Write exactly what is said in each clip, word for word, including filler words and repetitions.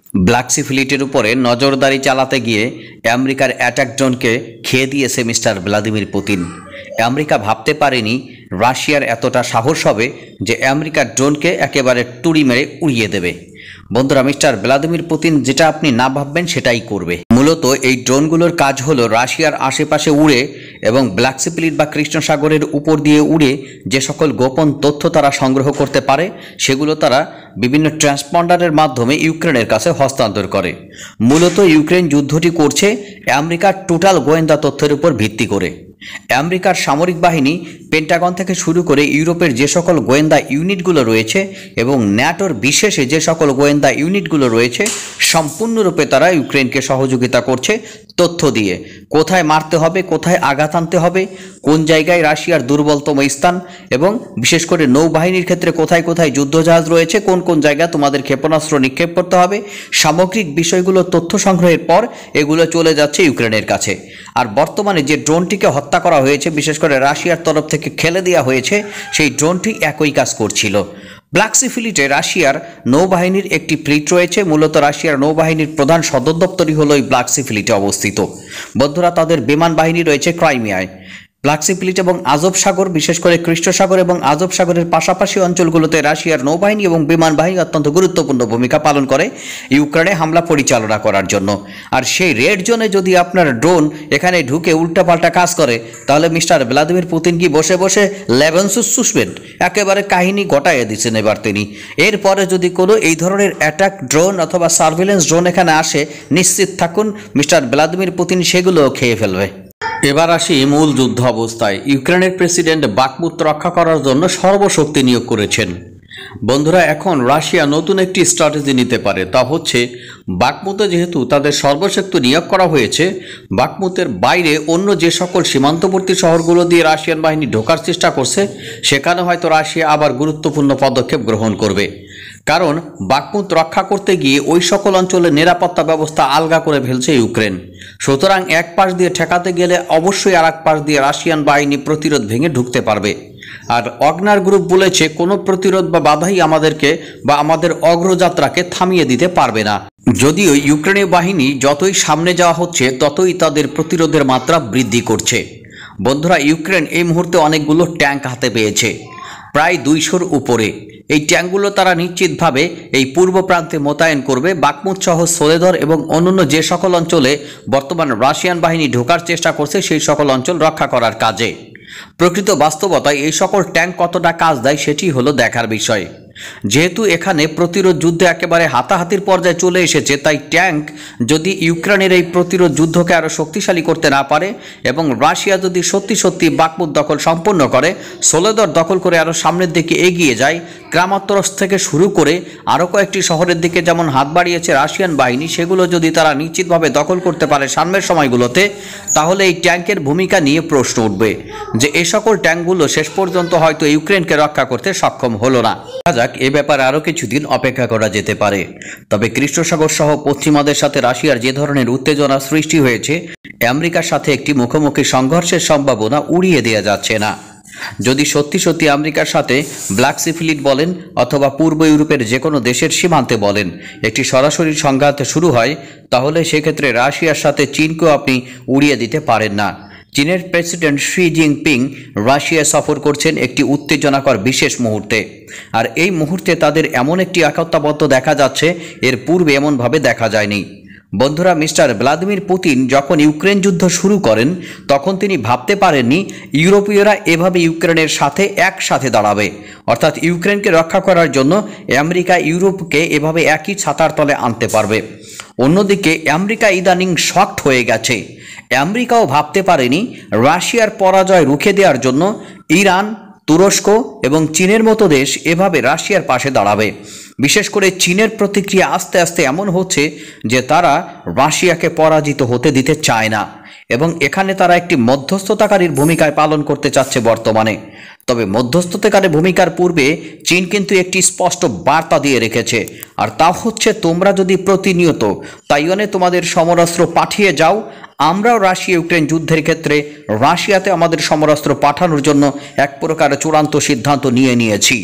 Black C ফ্লিটের উপরে নজরদারি চালাতে গিয়ে আমেরিকার অ্যাটাক ড্রোনকে খেয়ে দিয়েছে মিস্টার ভ্লাদিমির পুতিন। আমেরিকা ভাবতে পারেনি রাশিয়ার এতটা সাহস হবে যে আমেরিকার ড্রোনকে একেবারে টুড়ি মেরে উড়িয়ে দেবে। বন্ধুরা, মিস্টার ভ্লাদিমির পুতিন যেটা আপনি না ভাববেন সেটাই করবে। মূলত এই ড্রোনগুলোর কাজ হলো রাশিয়ার আশেপাশে উড়ে এবং ব্ল্যাক সি ফ্লিট বা কৃষ্ণ সাগরের উপর দিয়ে উড়ে যে সকল গোপন তথ্য তারা সংগ্রহ করতে পারে সেগুলো তারা বিভিন্ন ট্রান্সপন্ডারের মাধ্যমে ইউক্রেনের কাছে হস্তান্তর করে। মূলত ইউক্রেন যুদ্ধটি করছে আমেরিকার টোটাল গোয়েন্দা তথ্যের উপর ভিত্তি করে। আমেরিকার সামরিক বাহিনী পেন্টাগন থেকে শুরু করে ইউরোপের যে সকল গোয়েন্দা ইউনিটগুলো রয়েছে এবং ন্যাটোর বিশেষে যে সকল গোয়েন্দা ইউনিটগুলো রয়েছে সম্পূর্ণরূপে তারা ইউক্রেনকে সহযোগিতা করছে তথ্য দিয়ে। কোথায় মারতে হবে, কোথায় আঘাত আনতে হবে, কোন জায়গায় রাশিয়ার দুর্বলতম স্থান এবং বিশেষ করে নৌবাহিনীর ক্ষেত্রে কোথায় কোথায় যুদ্ধজাহাজ রয়েছে, কোন কোন জায়গায় তোমাদের ক্ষেপণাস্ত্র নিক্ষেপ করতে হবে, সামগ্রিক বিষয়গুলো তথ্য সংগ্রহের পর এগুলো চলে যাচ্ছে ইউক্রেনের কাছে। আর বর্তমানে যে ড্রোনটিকে হত্যা করা হয়েছে, বিশেষ করে রাশিয়ার তরফ থেকে খেলে দেওয়া হয়েছে, সেই ড্রোনটি একই কাজ করছিল। ব্ল্যাক সি ফ্লিটে রাশিয়ার নৌবাহিনীর একটি ফ্লিট রয়েছে। মূলত রাশিয়ার নৌবাহিনীর প্রধান সদর দপ্তরই হলো এই ব্ল্যাক সি ফ্লিটে অবস্থিত। বন্ধুরা, তাদের বিমান বাহিনী রয়েছে ক্রাইমিয়ায়। ব্ল্যাক সি ফ্লিট এবং আজব সাগর, বিশেষ করে কৃষ্ণ সাগর এবং আজব সাগরের পাশাপাশি অঞ্চলগুলোতে রাশিয়ার নৌবাহিনী এবং বিমান বাহিনী অত্যন্ত গুরুত্বপূর্ণ ভূমিকা পালন করে ইউক্রেনে হামলা পরিচালনা করার জন্য। আর সেই রেড জোনে যদি আপনার ড্রোন এখানে ঢুকে উল্টাপাল্টা কাজ করে তাহলে মিস্টার ভ্লাদিমির পুতিন কি বসে বসে লেভেনসুস শুষবেন? একেবারে কাহিনী ঘটাইয়া দিচ্ছেন এবার তিনি। এরপরে যদি কোনো এই ধরনের অ্যাটাক ড্রোন অথবা সার্ভিলেন্স ড্রোন এখানে আসে, নিশ্চিত থাকুন মিস্টার ভ্লাদিমির পুতিন সেগুলো খেয়ে ফেলবে। এবার আসি মূল যুদ্ধ অবস্থায়। ইউক্রেনের প্রেসিডেন্ট বাকমুত রক্ষা করার জন্য সর্বশক্তি নিয়োগ করেছেন। বন্ধুরা, এখন রাশিয়া নতুন একটি স্ট্র্যাটেজি নিতে পারে, তা হচ্ছে বাকমুতে যেহেতু তাদের সর্বশক্তি নিয়োগ করা হয়েছে, বাকমুতের বাইরে অন্য যে সকল সীমান্তবর্তী শহরগুলো দিয়ে রাশিয়ান বাহিনী ঢোকার চেষ্টা করছে সেখানে হয়তো রাশিয়া আবার গুরুত্বপূর্ণ পদক্ষেপ গ্রহণ করবে। কারণ বাকমুত রক্ষা করতে গিয়ে ওই সকল অঞ্চলের নিরাপত্তা ব্যবস্থা আলগা করে ফেলছে ইউক্রেন। সুতরাং এক পাশ দিয়ে ঠেকাতে গেলে অবশ্যই আর এক পাশ দিয়ে রাশিয়ান বাহিনী প্রতিরোধ ভেঙে ঢুকতে পারবে। আর অগনার গ্রুপ বলেছে কোনো প্রতিরোধ বা বাধাই আমাদেরকে বা আমাদের অগ্রযাত্রাকে থামিয়ে দিতে পারবে না। যদিও ইউক্রেনীয় বাহিনী যতই সামনে যাওয়া হচ্ছে ততই তাদের প্রতিরোধের মাত্রা বৃদ্ধি করছে। বন্ধুরা, ইউক্রেন এই মুহূর্তে অনেকগুলো ট্যাঙ্ক হাতে পেয়েছে, প্রায় দুইশোর উপরে। এই ট্যাঙ্কগুলো তারা নিশ্চিতভাবে এই পূর্ব প্রান্তে মোতায়েন করবে বাকমুত সহ সোলেদর এবং অন্যান্য যে সকল অঞ্চলে বর্তমান রাশিয়ান বাহিনী ঢোকার চেষ্টা করছে সেই সকল অঞ্চল রক্ষা করার কাজে। প্রকৃত বাস্তবতায় এই সকল ট্যাঙ্ক কতটা কাজ দেয় সেটি হলো দেখার বিষয়। যেহেতু এখানে প্রতিরোধ যুদ্ধে একেবারে হাতাহাতির পর্যায়ে চলে এসেছে, তাই ট্যাঙ্ক যদি ইউক্রেনের এই প্রতিরোধ যুদ্ধকে আরও শক্তিশালী করতে না পারে এবং রাশিয়া যদি সত্যি সত্যি বাকমুত দখল সম্পন্ন করে, সোলেদর দখল করে আরও সামনের দিকে এগিয়ে যায়, ক্রামাতরস থেকে শুরু করে আরও কয়েকটি শহরের দিকে যেমন হাত বাড়িয়েছে রাশিয়ান বাহিনী, সেগুলো যদি তারা নিশ্চিতভাবে দখল করতে পারে সামনের সময়গুলোতে, তাহলে এই ট্যাঙ্কের ভূমিকা নিয়ে প্রশ্ন উঠবে যে এই সকল ট্যাঙ্কগুলো শেষ পর্যন্ত হয়তো ইউক্রেনকে রক্ষা করতে সক্ষম হলো না। যাক, এ ব্যাপারে আরও কিছুদিন অপেক্ষা করা যেতে পারে। তবে কৃষ্ণ সাগর সহ পশ্চিমাদের সাথে রাশিয়ার যে ধরনের উত্তেজনা সৃষ্টি হয়েছে, আমেরিকার সাথে একটি মুখোমুখি সংঘর্ষের সম্ভাবনা উড়িয়ে দেওয়া যাচ্ছে না। যদি সত্যি সত্যি আমেরিকার সাথে ব্ল্যাক সি ফ্লিট বলেন অথবা পূর্ব ইউরোপের যে কোনো দেশের সীমান্তে বলেন একটি সরাসরি সংঘাত শুরু হয়, তাহলে সেক্ষেত্রে রাশিয়ার সাথে চীনকেও আপনি উড়িয়ে দিতে পারেন না। চীনের প্রেসিডেন্ট শি জিনপিং রাশিয়া সফর করছেন একটি উত্তেজনাকর বিশেষ মুহূর্তে। আর এই মুহূর্তে তাদের এমন একটি একতাবদ্ধ দেখা যাচ্ছে, এর পূর্বে এমনভাবে দেখা যায়নি। বন্ধুরা, মিস্টার ভ্লাদিমির পুতিন যখন ইউক্রেন যুদ্ধ শুরু করেন তখন তিনি ভাবতে পারেননি ইউরোপীয়রা এভাবে ইউক্রেনের সাথে একসাথে দাঁড়াবে, অর্থাৎ ইউক্রেনকে রক্ষা করার জন্য আমেরিকা ইউরোপকে এভাবে একই ছাতার তলে আনতে পারবে। অন্যদিকে আমেরিকা ইদানিং শকড হয়ে গেছে। আমেরিকাও ভাবতে পারেনি রাশিয়ার পরাজয় রুখে দেওয়ার জন্য ইরান, তুরস্ক এবং চীনের মতো দেশ এভাবে রাশিয়ার পাশে দাঁড়াবে। বিশেষ করে চীনের প্রতিক্রিয়া আস্তে আস্তে এমন হচ্ছে যে তারা রাশিয়াকে পরাজিত হতে দিতে চায় না এবং এখানে তারা একটি মধ্যস্থতাকারীর ভূমিকায় পালন করতে চাচ্ছে বর্তমানে। তবে মধ্যস্থতাকারী ভূমিকার পূর্বে চীন কিন্তু একটি স্পষ্ট বার্তা দিয়ে রেখেছে, আর তা হচ্ছে তোমরা যদি প্রতিনিয়ত তাইওয়ানে তোমাদের সমরাস্ত্র পাঠিয়ে যাও, আমরাও রাশিয়া ইউক্রেন যুদ্ধের ক্ষেত্রে রাশিয়াতে আমাদের সমরাস্ত্র পাঠানোর জন্য এক প্রকার চূড়ান্ত সিদ্ধান্ত নিয়ে নিয়েছি।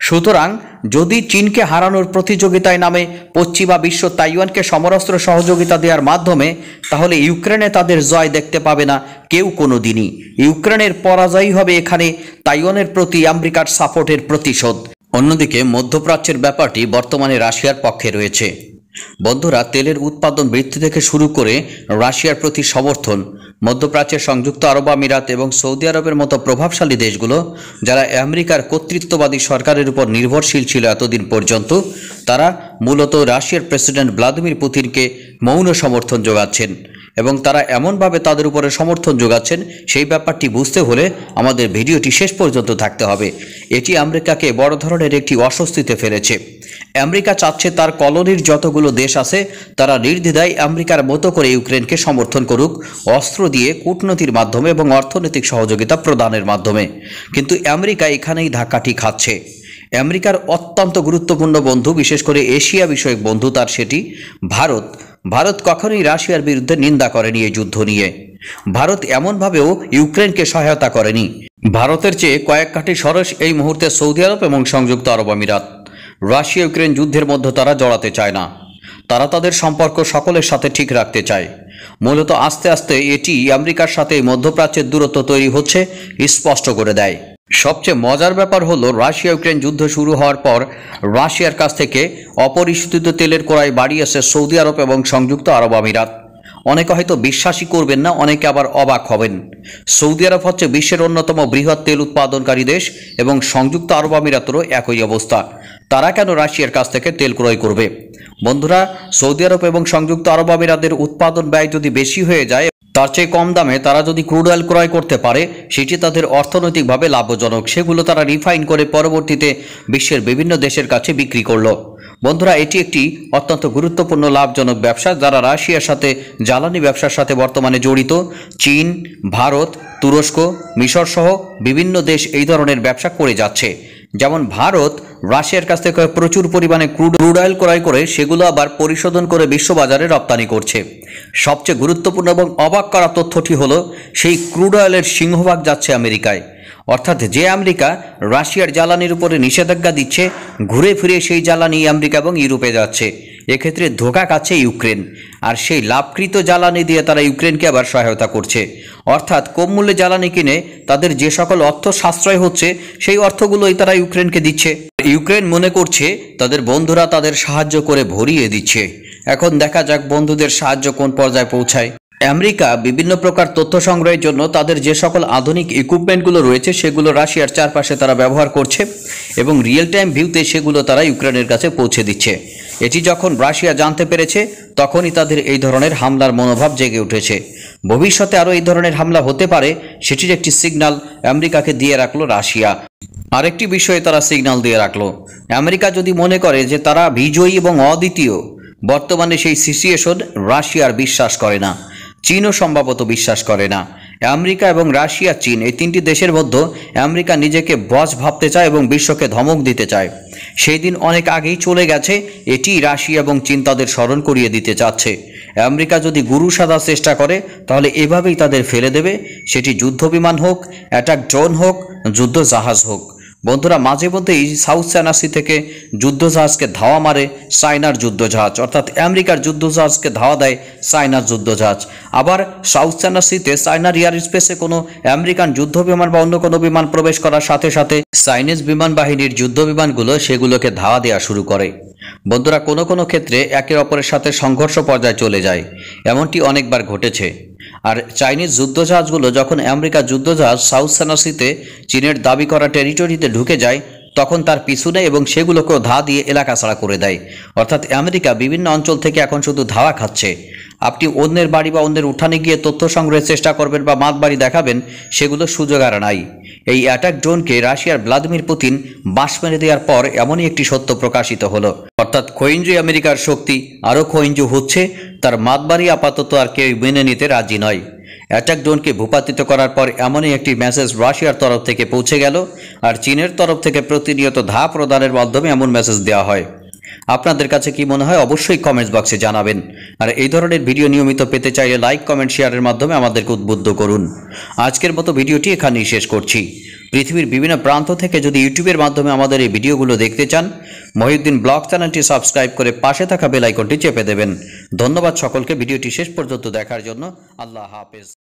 সুতরাং যদি চীনকে হারানোর প্রতিযোগিতায় নামে পশ্চিমা বিশ্ব তাইওয়ানকে সমরাস্ত্র সহযোগিতা দেওয়ার মাধ্যমে, তাহলে ইউক্রেনে তাদের জয় দেখতে পাবে না কেউ কোনো দিনই। ইউক্রেনের পরাজয়ই হবে এখানে তাইওয়ানের প্রতি আমেরিকার সাপোর্টের প্রতিশোধ। অন্যদিকে মধ্যপ্রাচ্যের ব্যাপারটি বর্তমানে রাশিয়ার পক্ষে রয়েছে। বন্ধুরা, তেলের উৎপাদন বৃদ্ধি থেকে শুরু করে রাশিয়ার প্রতি সমর্থন, মধ্যপ্রাচ্যের সংযুক্ত আরব আমিরাত এবং সৌদি আরবের মতো প্রভাবশালী দেশগুলো যারা আমেরিকার কর্তৃত্ববাদী সরকারের উপর নির্ভরশীল ছিল এতদিন পর্যন্ত, তারা মূলত রাশিয়ার প্রেসিডেন্ট ভ্লাদিমির পুতিনকে মৌন সমর্থন যোগাচ্ছেন এবং তারা এমনভাবে তাদের উপরে সমর্থন যোগাচ্ছেন, সেই ব্যাপারটি বুঝতে হলে আমাদের ভিডিওটি শেষ পর্যন্ত থাকতে হবে। এটি আমেরিকাকে বড় ধরনের একটি অস্বস্তিতে ফেলেছে। আমেরিকা চাচ্ছে তার কলোনির যতগুলো দেশ আছে তারা নির্দ্বিধায় আমেরিকার মতো করে ইউক্রেনকে সমর্থন করুক, অস্ত্র দিয়ে, কূটনীতির মাধ্যমে এবং অর্থনৈতিক সহযোগিতা প্রদানের মাধ্যমে। কিন্তু আমেরিকা এখানেই ধাক্কাটি খাচ্ছে। আমেরিকার অত্যন্ত গুরুত্বপূর্ণ বন্ধু, বিশেষ করে এশিয়া বিষয়ক বন্ধু তার, সেটি ভারত। ভারত কখনোই রাশিয়ার বিরুদ্ধে নিন্দা করেনি এই যুদ্ধ নিয়ে। ভারত এমনভাবেও ইউক্রেনকে সহায়তা করেনি। ভারতের চেয়ে কয়েক কাঠি সরস এই মুহূর্তে সৌদি আরব এবং সংযুক্ত আরব আমিরাত। রাশিয়া ইউক্রেন যুদ্ধের মধ্যে তারা জড়াতে চায় না। তারা তাদের সম্পর্ক সকলের সাথে ঠিক রাখতে চায়। মূলত আস্তে আস্তে এটি আমেরিকার সাথে মধ্যপ্রাচ্যের দূরত্ব তৈরি হচ্ছে স্পষ্ট করে দেয়। সবচেয়ে মজার ব্যাপার হলো, রাশিয়া ইউক্রেন যুদ্ধ শুরু হওয়ার পর রাশিয়ার কাছ থেকে অপরিশোধিত তেলের ক্রয় বাড়িয়েছে সৌদি আরব এবং সংযুক্ত আরব আমিরাত। অনেকে হয়তো বিশ্বাসই করবেন না, অনেকে আবার অবাক হবেন। সৌদি আরব হচ্ছে বিশ্বের অন্যতম বৃহৎ তেল উৎপাদনকারী দেশ এবং সংযুক্ত আরব আমিরাতেরও একই অবস্থা। তারা কেন রাশিয়ার কাছ থেকে তেল ক্রয় করবে? বন্ধুরা, সৌদি আরব এবং সংযুক্ত আরব আমিরাতের উৎপাদন ব্যয় যদি বেশি হয়ে যায়, তার চেয়ে কম দামে তারা যদি ক্রুড অয়েল ক্রয় করতে পারে, সেটি তাদের অর্থনৈতিকভাবে লাভজনক। সেগুলো তারা রিফাইন করে পরবর্তীতে বিশ্বের বিভিন্ন দেশের কাছে বিক্রি করলো। বন্ধুরা, এটি একটি অত্যন্ত গুরুত্বপূর্ণ লাভজনক ব্যবসা, যারা রাশিয়ার সাথে জ্বালানি ব্যবসার সাথে বর্তমানে জড়িত। চীন, ভারত, তুরস্ক, মিশর সহ বিভিন্ন দেশ এই ধরনের ব্যবসা করে যাচ্ছে। যেমন ভারত রাশিয়ার কাছ থেকে প্রচুর পরিমাণে ক্রুড অয়েল ক্রয় করে সেগুলো আবার পরিশোধন করে বিশ্ববাজারে রপ্তানি করছে। সবচেয়ে গুরুত্বপূর্ণ এবং অবাক করা তথ্যটি হলো, সেই ক্রুড অয়েলের সিংহভাগ যাচ্ছে আমেরিকায়। অর্থাৎ যে আমেরিকা রাশিয়ার জ্বালানির উপরে নিষেধাজ্ঞা দিচ্ছে, ঘুরে ফিরে সেই জ্বালানি আমেরিকা এবং ইউরোপে যাচ্ছে। এক্ষেত্রে ধোঁকা খাচ্ছে ইউক্রেন, আর সেই লাভকৃত জ্বালানি দিয়ে তারা ইউক্রেনকে আবার সহায়তা করছে। অর্থাৎ কম মূল্যে জ্বালানি কিনে তাদের যে সকল অর্থ সাশ্রয় হচ্ছে, সেই অর্থগুলোই তারা ইউক্রেনকে দিচ্ছে। ইউক্রেন মনে করছে তাদের বন্ধুরা তাদের সাহায্য করে ভরিয়ে দিচ্ছে। এখন দেখা যাক বন্ধুদের সাহায্য কোন পর্যায়ে পৌঁছায়। আমেরিকা বিভিন্ন প্রকার তথ্য সংগ্রহের জন্য তাদের যে সকল আধুনিক ইকুইপমেন্টগুলো রয়েছে সেগুলো রাশিয়ার চারপাশে তারা ব্যবহার করছে এবং রিয়েল টাইম ভিউতে সেগুলো তারা ইউক্রেনের কাছে পৌঁছে দিচ্ছে। এটি যখন রাশিয়া জানতে পেরেছে, তখনই তাদের এই ধরনের হামলার মনোভাব জেগে উঠেছে। ভবিষ্যতে আরও এই ধরনের হামলা হতে পারে, সেটির একটি সিগন্যাল আমেরিকাকে দিয়ে রাখলো রাশিয়া। আরেকটি বিষয়ে তারা সিগন্যাল দিয়ে রাখলো, আমেরিকা যদি মনে করে যে তারা বিজয়ী এবং অদ্বিতীয়, বর্তমানে সেই সিচুয়েশন রাশিয়ার বিশ্বাস করে না, চীনও সম্ভবত বিশ্বাস করে না। আমেরিকা এবং রাশিয়া, চীন এই তিনটি দেশের মধ্যে আমেরিকা নিজেকে বস ভাবতে চায় এবং বিশ্বকে ধমক দিতে চায়। সেই দিন অনেক আগেই চলে গেছে, এটি রাশিয়া এবং চীন তাদের স্মরণ করিয়ে দিতে চাচ্ছে। আমেরিকা যদি গুরু সাজার চেষ্টা করে, তাহলে এভাবেই তাদের ফেলে দেবে, সেটি যুদ্ধবিমান হোক, অ্যাটাক ড্রোন হোক, যুদ্ধ জাহাজ হোক। বন্ধুরা, মাঝে মধ্যেই সাউথ চায়না সি থেকে যুদ্ধজাহাজকে ধাওয়া মারে চায়নার যুদ্ধজাহাজ, অর্থাৎ আমেরিকার যুদ্ধজাহাজকে ধাওয়া দেয় চায়নার যুদ্ধজাহাজ। আবার সাউথ চায়না সিতে চায়নার এয়ার স্পেসে কোনো আমেরিকান যুদ্ধ বিমান বা অন্য কোনো বিমান প্রবেশ করার সাথে সাথে চাইনিজ বিমান বাহিনীর যুদ্ধ বিমানগুলো সেগুলোকে ধাওয়া দেওয়া শুরু করে। বন্ধুরা, কোনো কোনো ক্ষেত্রে একে অপরের সাথে সংঘর্ষ পর্যায়ে চলে যায়, এমনটি অনেকবার ঘটেছে। আর চাইনিজ যুদ্ধজাহাজগুলো যখন আমেরিকার যুদ্ধজাহাজ সাউথ চায়না সিতে চীনের দাবি করা টেরিটরিতে ঢুকে যায়, তখন তার পিছু নেয় এবং সেগুলোকেও ধা দিয়ে এলাকা ছাড়া করে দেয়। অর্থাৎ আমেরিকা বিভিন্ন অঞ্চল থেকে এখন শুধু ধাওয়া খাচ্ছে। আপনি অন্যের বাড়ি বা অন্যের উঠানে গিয়ে তথ্য সংগ্রহের চেষ্টা করবেন বা মাত বাড়ি দেখাবেন, সেগুলো সুযোগ আর নাই। এই অ্যাটাক ড্রোনকে রাশিয়ার ভ্লাদিমির পুতিন বাঁশ মেরে দেওয়ার পর এমনই একটি সত্য প্রকাশিত হলো, অর্থাৎ খোইঞ্জু আমেরিকার শক্তি আরও খোইঞ্জু হচ্ছে, তার মাত বাড়ি আপাতত আর কেউ মেনে নিতে রাজি নয়। অ্যাটাক ড্রোনকে ভূপাতিত করার পর এমনই একটি মেসেজ রাশিয়ার তরফ থেকে পৌঁছে গেল, আর চীনের তরফ থেকে প্রতিনিয়ত ধা প্রদানের মাধ্যমে এমন মেসেজ দেওয়া হয়। আপনাদের কাছে কি মনে হয় অবশ্যই কমেন্টস বক্সে জানাবেন। আর এই ধরনের ভিডিও নিয়মিত পেতে চাইলে লাইক, কমেন্ট, শেয়ারের মাধ্যমে আমাদেরকে উদ্বুদ্ধ করুন। আজকের মতো ভিডিওটি এখানেই শেষ করছি। পৃথিবীর বিভিন্ন প্রান্ত থেকে যদি ইউটিউবের মাধ্যমে আমাদের এই ভিডিওগুলো দেখতে চান, মহিউদ্দিন ব্লগ চ্যানেলটি সাবস্ক্রাইব করে পাশে থাকা বেল আইকনটি চেপে দেবেন। ধন্যবাদ সকলকে ভিডিওটি শেষ পর্যন্ত দেখার জন্য। আল্লাহ হাফেজ।